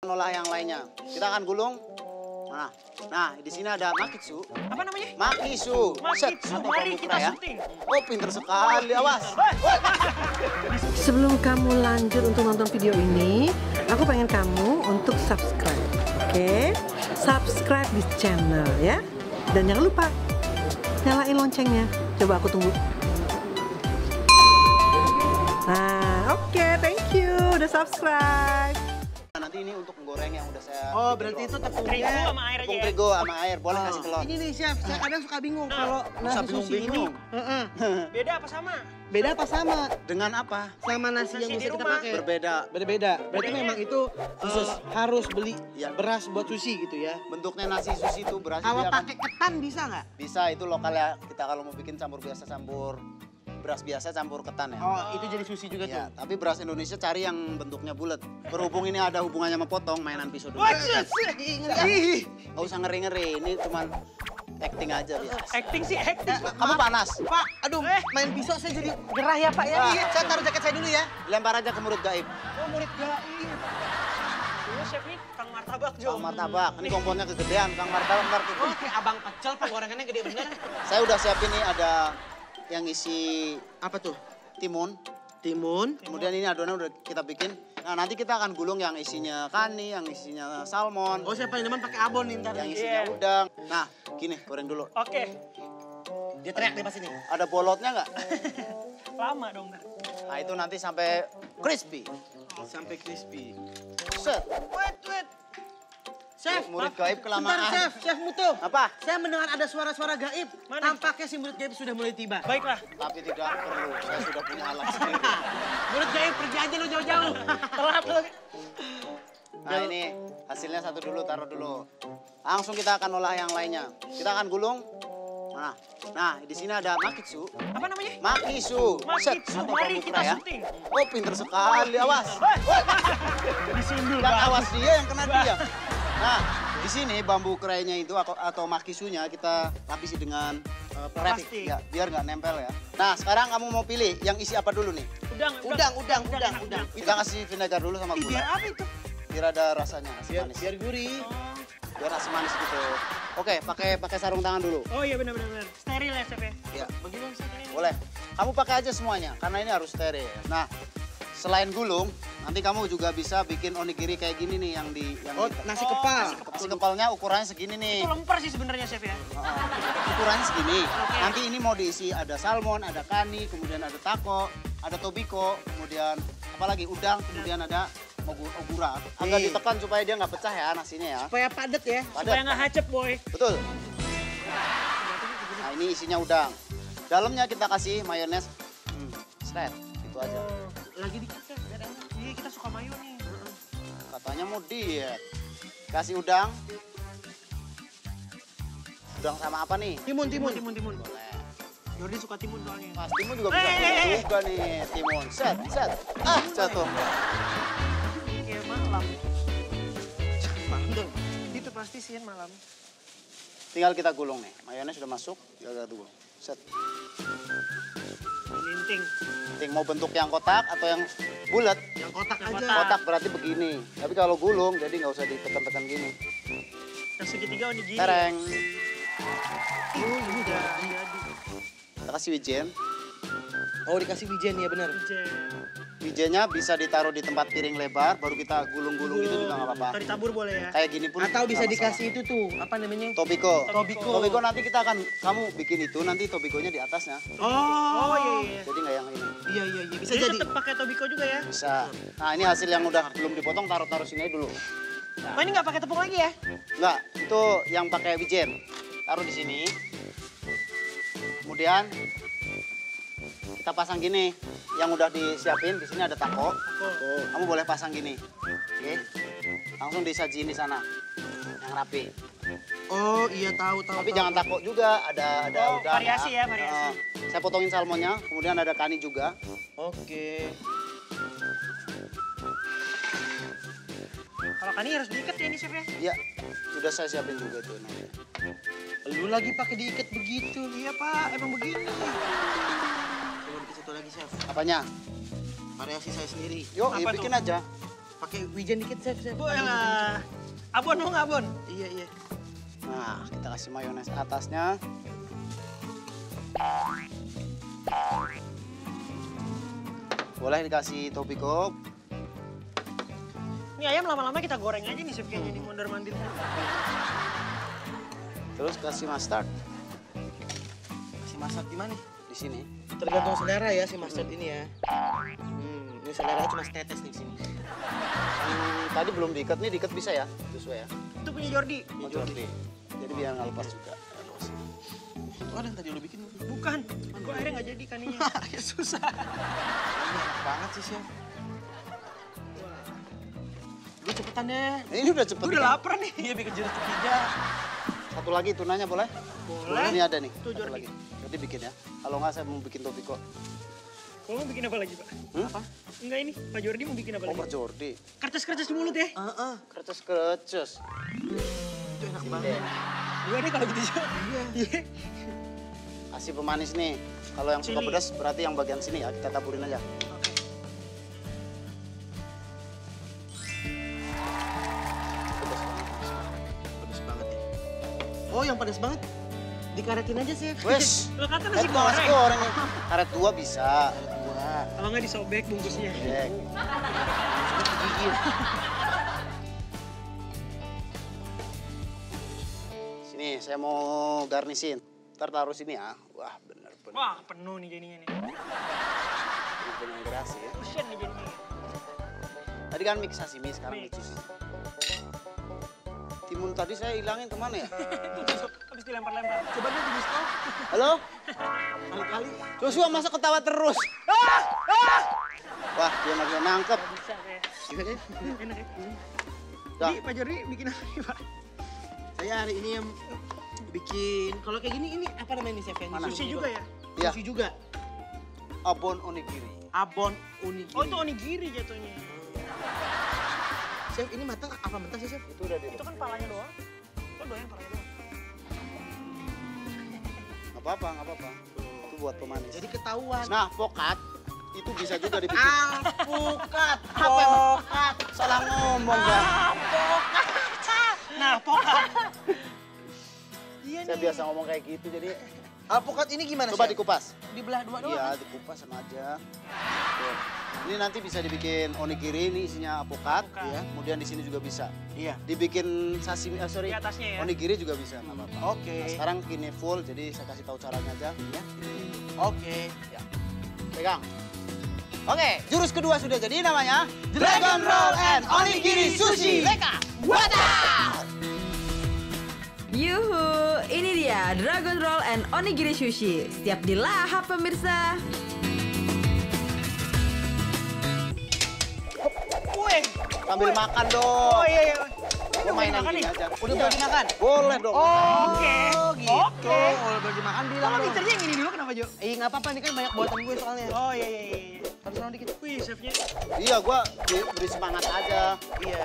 Olah yang lainnya. Kita akan gulung. Nah, di sini ada makisu. Apa namanya? Makisu. Makisu, mari kita syuting. Oh, pinter sekali, awas. Sebelum kamu lanjut untuk nonton video ini, aku pengen kamu untuk subscribe, oke? Subscribe di channel ya. Dan jangan lupa nyalain loncengnya. Coba aku tunggu. Nah, oke, thank you udah subscribe. Nanti ini untuk menggoreng yang udah saya... Oh, berarti itu Terigu tepungnya. sama air aja Tepung ya? terigu sama air, boleh kasih telur. Ini nih chef, saya kadang suka bingung kalau nasi sushi ini. bingung. Beda apa sama? Beda apa sama? Dengan apa? Sama nasi Nasi yang di bisa kita rumah. pakai. Berbeda. Beda-beda. Berarti Bedanya? memang itu harus beli Ya. beras buat sushi gitu ya. Bentuknya nasi sushi itu beras Kalau dia kan pakai ketan bisa nggak? bisa, itu lokal ya. Kita kalau mau bikin campur biasa, campur beras biasa campur ketan ya. Oh, itu jadi sushi juga Ya, tuh. tapi beras Indonesia cari yang bentuknya bulat. Berhubung ini ada hubungannya sama potong, mainan pisau dulu. Ih, nggak usah ngeri-ngeri, ini cuman acting aja biasa. Acting sih, acting. Kamu panas? Pak, aduh, main pisau saya jadi gerah ya Pak ya. Ah. Iya, saya taruh jaket saya dulu ya. Lempar aja ke mulut gaib. Oh, murid gaib. Ini chef nih, Kang Martabak Jo. Kang Martabak, ini kompornya kegedean. Kang Martabak ntar tuh. Oh, kayak abang pecel penggorengannya gede bener. Saya udah siapin nih, ada yang isi Apa tuh? timun. Timun. Kemudian ini adonannya udah kita bikin. Nah, nanti kita akan gulung yang isinya kani, yang isinya salmon, Oh, saya paling demen pakai abon nih ntar. yang nih. isinya Iya. udang. Nah, gini, goreng dulu. Oke, Dia teriak nih pas ini. Ada bolotnya nggak? lama dong. Nah, itu nanti sampai crispy. Sampai crispy. Set. Wait. Chef, Murid gaib kelamaan. Bentar, Chef Muto. Apa? Saya mendengar ada suara-suara gaib. Mana? Tampaknya si murid gaib sudah mulai tiba. Baiklah, Tapi tidak perlu. Saya sudah punya alat sendiri. Murid gaib pergi aja lo jauh-jauh. telat lagi. Nah, ini hasilnya satu dulu, taruh dulu. Langsung kita akan olah yang lainnya. Kita akan gulung. Nah, di sini ada makisu. Apa namanya? Makisu. Set. Makisu, Atau mari bambu kita kera ya. syuting. Oh, pinter sekali. Awas. Disundul. Yang awas dia, yang kena dia. Nah, di sini bambu kerainya itu atau makisunya kita lapisi dengan wrap, plastik. ya, biar nggak nempel ya. Nah, sekarang kamu mau pilih yang isi apa dulu nih? Udang. Kita kasih vinegar dulu sama Biar gula. apa itu? Biar ada rasanya, asam manis. Biar gurih. Biar asam manis gitu. Oke, pakai sarung tangan dulu. Oh iya benar. Steril ya chef ya? Ya, Bagaimana chef? boleh. Kamu pakai aja semuanya, karena ini harus steril. Nah, selain gulung, nanti kamu juga bisa bikin onigiri kayak gini nih yang Oh, nasi kepal. nasi kepalnya ukurannya segini nih. Itu lemper sih sebenarnya chef ya. Ukurannya segini. Oke. Nanti ini mau diisi ada salmon, ada kani, kemudian ada taco, ada tobiko, kemudian apalagi udang, kemudian ada ogura. Agak Nih. ditekan supaya dia nggak pecah ya nasinya ya. Supaya padat ya. Padat. Supaya nggak hacep boy. Betul. Nah, ini isinya udang. Dalamnya kita kasih mayones. Set, gitu aja. Lagi dikit chef, biar enak. Iya kita suka mayo nih. Katanya mau diet. Kasih udang. Udang sama apa nih? Timun. Boleh. Jordi suka timun soalnya. Mas timun juga bisa gulung juga nih, timun. Set. Ah, jatuh. Kayak malam. Mandel. Itu pasti sih malam. Tinggal kita gulung nih. Mayones sudah masuk, tinggal kita gulung. Set. Linting. Penting mau bentuk yang kotak atau yang bulat. Yang kotak Yang aja. kotak. Kotak berarti begini. Tapi kalau gulung jadi nggak usah ditekan-tekan gini. Yang segitiga onigiri. Tereng. Oh, ini udah. Jadi. Kita kasih wijen. Oh, dikasih wijen ya benar. Jen. Wijennya bisa ditaruh di tempat piring lebar, baru kita gulung-gulung gitu juga nggak apa-apa. Atau ditabur boleh ya. Kayak gini pun Atau bisa nggak masalah. dikasih itu tuh, apa namanya? Tobiko. Tobiko. Tobiko nanti kita akan, kamu bikin itu, nanti tobikonya di atasnya. Oh iya. Jadi nggak yang ini. Iya, bisa Jadi jadi. tetap pakai tobiko juga ya. Bisa. Nah, ini hasil yang udah belum dipotong, taruh sini aja dulu. Oh ini nggak pakai tepung lagi ya? Enggak, itu yang pakai wijen. Taruh di sini. Kemudian kita pasang gini. Yang udah disiapin, di sini ada taco. Kamu boleh pasang gini. Oke. Langsung disajiin di sana. Yang rapi. Oh, iya tahu. Tapi jangan taco juga, ada Oh, udang. variasi ya, variasi. Saya potongin salmonnya, kemudian ada kani juga. Oke. Kalau kani harus diikat ya ini chef ya? Iya, sudah saya siapin juga tuh. Lu lagi pakai diikat begitu. Iya pak, emang begini. Coba bikin satu lagi, Chef. Apanya? Variasi saya sendiri. Yuk, Apa bikin tuh? aja. Pakai wijen dikit, Chef. Boleh lah. Abon mau nggak, Abon? Iya. Nah, kita kasih mayones atasnya. Boleh dikasih topiko. Ini ayam lama-lama kita goreng aja nih, Chef, kayaknya di mondar-mandir. Terus kasih mustard Si mustard di mana? di sini. Tergantung selera ya si mustard ini ya. Ini selera cuma setetes nih di sini. Tadi belum diikat, nih diikat bisa ya, sesuai ya. Itu punya Jordi. Oh, Jordi. Jadi biar nggak lepas juga. Itu ada yang tadi lo bikin. Bukan. Kok akhirnya nggak jadi kaninya? Ya susah. Ini enak banget sih, Chef. Gue cepetan deh. Ini udah cepet. Gue udah kan? lapar nih. Iya, bikin jurus ketiga. Satu lagi tunanya boleh? Boleh. Ini ada nih. Tuh, satu Jordi. lagi. Jadi bikin ya. Kalau nggak saya mau bikin topiko. Kalau mau bikin apa lagi, Pak? Apa? Enggak ini, Pak Jordi mau bikin apa Oh, lagi? Pak Jordi. Kertas-kertas di mulut ya? Kerces-kerces. Itu enak banget. Gue deh kalau gitu juga. Iya. Kasih pemanis nih. Kalau yang suka Chili. pedas berarti yang bagian sini ya, kita taburin aja. Oke. Pedas banget ya. Oh, yang pedas banget. Dikaretin aja, Chef. Wes. Lo kata Nasi nasi goreng. goreng nih. Karet 2 bisa. Wah, Kalau nggak disobek bungkusnya. Cek. gigit. Sini, saya mau garnisin. Ntar taruh sini ya. Wah, bener-bener. Wah, penuh nih jadinya nih. Bener gerasi ya. Fusion nih jadinya. Tadi kan mix sashimi, sekarang mix Mix. sushi. Timun tadi saya hilangin kemana ya? Habis dilempar-lempar. Coba dulu di stop. Halo? Kali-kali. Joshua masa ketawa terus? Wah, dia nggak bisa nangkep. Bisa kayak. Gimana? Enak ya? Dah. Jadi Pak Jordi bikin apa nih, Pak? Saya hari ini yang bikin, kalau kayak gini, ini apa namanya nih, Chef? Yang Mana? disuruh Sushi gitu? juga ya? Iya. Sushi juga. Abon onigiri. Abon unigiri. Oh, itu onigiri jatuhnya. Chef, ini matang apa mentah sih, Chef? Itu udah di. Itu kan palanya doang. Lo doyan palanya doang. Nggak apa-apa, nggak apa-apa. Itu buat pemanis. Jadi ketahuan. Nah, pokat itu bisa juga dibikin. Alpukat. Apa emang? Salah ngomong ya. Nah, pokat. Iya Saya nih. biasa ngomong kayak gitu, jadi Alpukat ini gimana, coba Chef? dikupas. Dibelah dua doang. Iya, dikupas sama aja. Tuh. Ini nanti bisa dibikin onigiri, ini isinya apokat. Apokat. Ya. Kemudian di sini juga bisa. Iya. Dibikin sashimi, sorry, Di atasnya ya? onigiri juga bisa, nggak apa-apa. Oke. Nah, sekarang gini full, jadi saya kasih tahu caranya aja. Ya. Oke. Ya. Pegang. Oke, jurus kedua sudah jadi, namanya Dragon Roll and Onigiri Sushi. Leka, wadaw! Yuhu, ini dia Dragon Roll and Onigiri Sushi. Siap dilahap pemirsa. Wih. Sambil makan dong. Oh iya, iya. Lu mainan makan gini nih? aja. Udah boleh dimakan? Boleh dong. Oke. Oh, gitu. Oke. Kalau boleh dimakan bilang Kalau dong. pinternya yang ini dulu kenapa, Jo? Nggak apa-apa, ini kan banyak buatan gue soalnya. Oh iya, iya, iya. Taruh sana dikit. Wih, chefnya. Iya, gua beri semangat aja. Iya.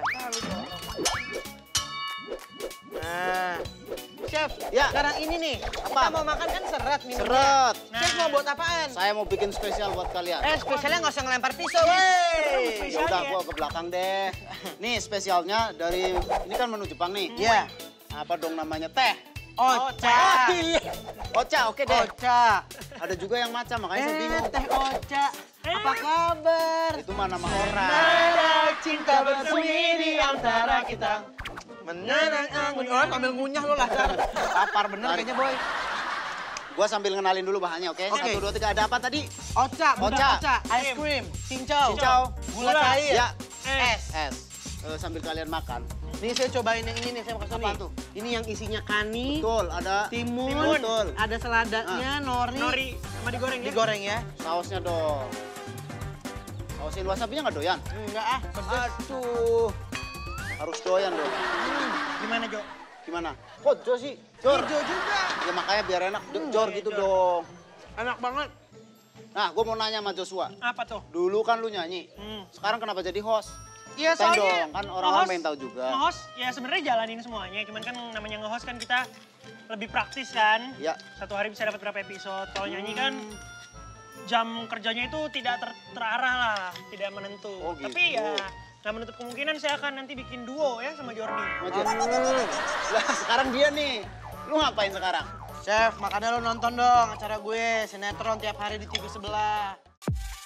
Nah, Chef, Ya. sekarang ini nih, Apa? kita mau makan kan seret minumnya. Seret. Chef mau buat apaan? Saya mau bikin spesial buat kalian. Spesialnya nggak usah ngelempar pisau, wey. Ya udah, gua ke belakang deh. Nih spesialnya dari ini kan menu Jepang nih. Iya. Apa dong namanya? Teh. Ocha. Ocha, oke deh. Ocha. Ada juga yang macam, makanya saya bingung. Teh Ocha. Apa kabar? Itu mah nama orang. Ada cinta bersemi di antara kita. Menenang anggun. Oh, sambil ngunyah lo lasar. Lapar bener kayaknya, Boy. Gua sambil ngenalin dulu bahannya, oke? Oke. 1, 2, 3, ada apa tadi? Ocha, Ocha. Ocha. Ice cream. Cincau. Cincau. Gula cair. Ya, Es. es. Sambil kalian makan. Nih saya cobain yang ini nih, saya mau kasih Apaan nih. tuh? Ini yang isinya kani, Betul, ada timun, Betul. ada seladanya, nori, Nori sama digoreng ya? digoreng ya. Sausnya dong. Sausin wasabinya nggak doyan? Enggak ah, pedes. Aduh. Harus doyan dong. Gimana, Jo? Gimana? Kok Jo sih? Jor. Hijau juga. Ya makanya biar enak. Jor gitu dong. Enak banget. Nah, gue mau nanya sama Joshua. Apa tuh? Dulu kan lu nyanyi. Hmm. Sekarang kenapa jadi host? Iya, Ceritain soalnya dong, kan orang-orang pengen tahu juga. Nge-host, ya sebenarnya jalanin semuanya. Cuman kan namanya nge-host kan kita lebih praktis kan. Ya. Satu hari bisa dapat berapa episode. Kalau nyanyi kan jam kerjanya itu tidak terarah lah, tidak menentu. Oh, gitu. Tapi ya Nah, menutup kemungkinan saya akan nanti bikin duo ya sama Jordi. Lah, sekarang dia nih. Lu ngapain sekarang? Chef, makanya lo nonton dong acara gue, sinetron tiap hari di TV sebelah.